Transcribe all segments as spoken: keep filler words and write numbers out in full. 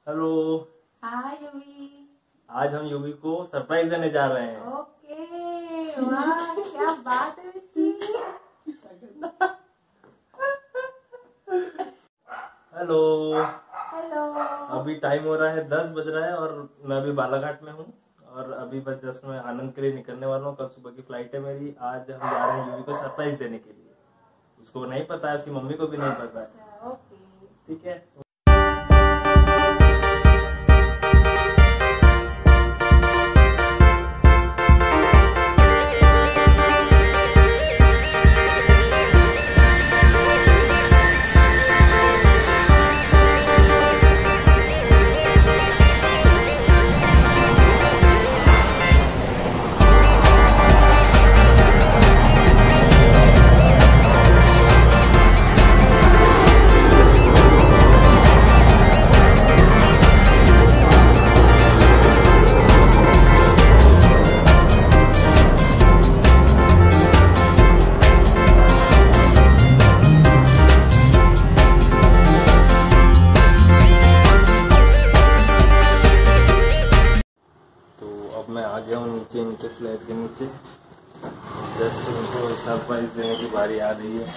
Hello. हाय UV. आज हम UV को सरप्राइज देने जा रहे हैं। ओके, वाह क्या बात है इसकी। हेलो। हेलो। अभी टाइम हो रहा है, दस बज रहा है और मैं अभी बालाघाट में हूँ और अभी बस जस्ट मैं आनंद के लिए निकलने वाला हूँ। कल सुबह की फ्लाइट है मेरी। आज हम जा रहे हैं यूवी को सरप्राइज देने के लिए। उसको नहीं पता है, उसकी मम्मी को भी नहीं पता है। ओके ठीक है। अब मैं आ गया हूँ नीचे, इनके फ्लैट के नीचे। जस्ट इनको सरप्राइज देने की बारी आ रही है।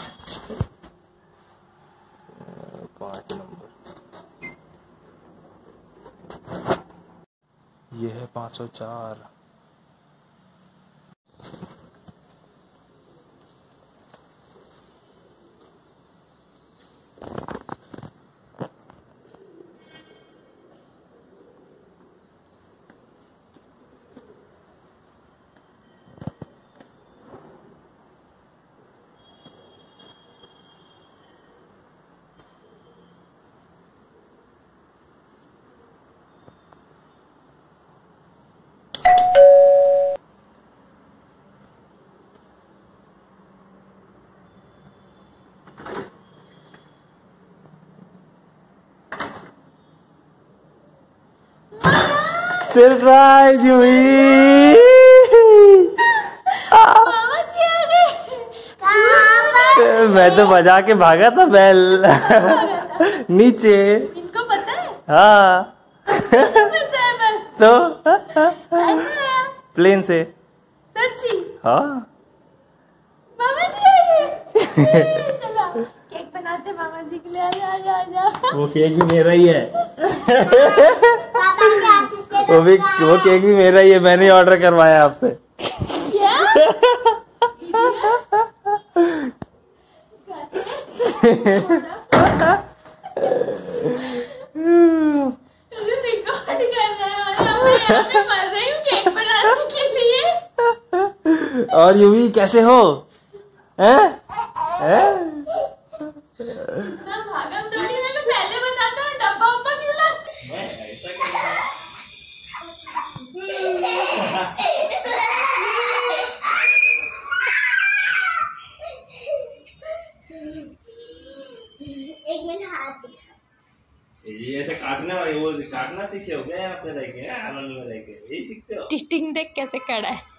पाँच नंबर ये है, पाँच सौ चार। सरप्राइज हुई। मामा जी आ गए। मैं तो बजा के भागा था बेल। नीचे। इनको पता है? हाँ पता है बस। तो ऐसे आया? प्लेन से। सच्ची? हाँ मामा जी आ गए। चलो केक बनाते मामा जी के लिए। आजा आजा आजा। वो केक भी मेरा ही है। वो भी वो केक भी मेरा ही है, मैंने ऑर्डर करवाया आपसे। क्या? मर रही हूँ केक बनाने के लिए। और यूवी कैसे हो? हैं? हैं? ना भागम दौड़ी है, तो पहले बताता हूँ डब्बा उब्बा क्यों लाते? मैं ऐसा क्या? एक मिनट हाथ दिखा। ये ऐसे काटने वाले, वो काटना सीखे हो क्या? यहाँ पे रह के, आनंद में रह के यही सीखते हो? टिस्टिंग देख कैसे कड़ा है।